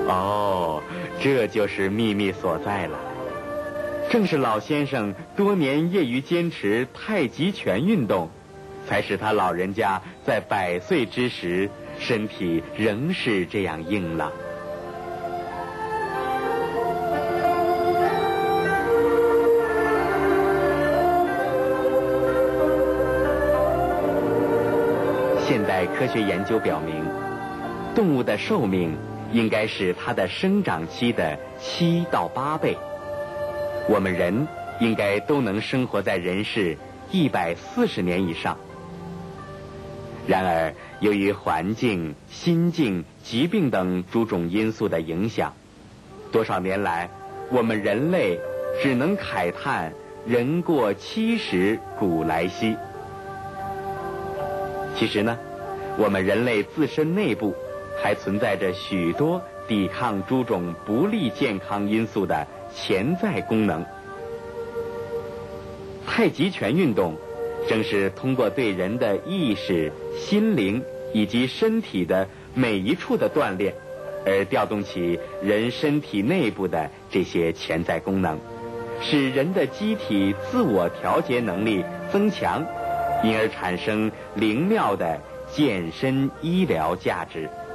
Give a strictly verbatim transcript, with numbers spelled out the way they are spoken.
哦，这就是秘密所在了。正是老先生多年业余坚持太极拳运动，才使他老人家在百岁之时，身体仍是这样硬朗。现代科学研究表明，动物的寿命应该是它的生长期的七到八倍。我们人应该都能生活在人世一百四十年以上。然而，由于环境、心境、疾病等诸种因素的影响，多少年来，我们人类只能慨叹人过七十古来稀。其实呢，我们人类自身内部还存在着许多抵抗诸种不利健康因素的潜在功能。太极拳运动正是通过对人的意识、心灵以及身体的每一处的锻炼，而调动起人身体内部的这些潜在功能，使人的机体自我调节能力增强，因而产生灵妙的健身医疗价值。